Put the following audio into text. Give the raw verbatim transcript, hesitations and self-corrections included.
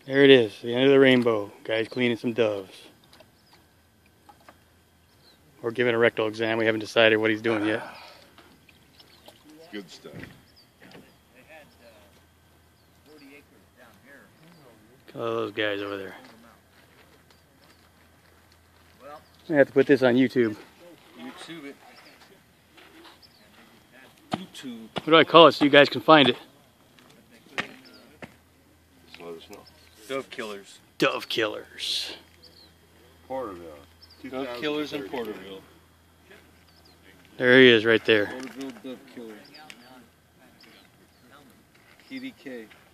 There it is, the end of the rainbow. Guy's cleaning some doves. Or giving a rectal exam. We haven't decided what he's doing yet. Good stuff. Look at all those guys over there. I have to put this on YouTube. YouTube it. YouTube. What do I call it so you guys can find it? Just let us know. Dove killers. Dove killers. Porterville. Dove killers in Porterville. There he is right there. Porterville Dove Killer. K D K.